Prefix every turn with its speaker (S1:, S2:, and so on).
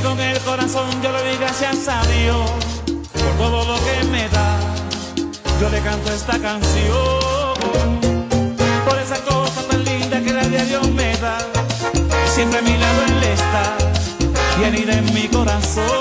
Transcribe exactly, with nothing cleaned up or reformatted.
S1: con el corazón yo le doy gracias a Dios por todo lo que me da. Yo le canto esta canción por esa cosa tan linda que la de Dios me da. Siempre a mi lado Él está y anida en mi corazón.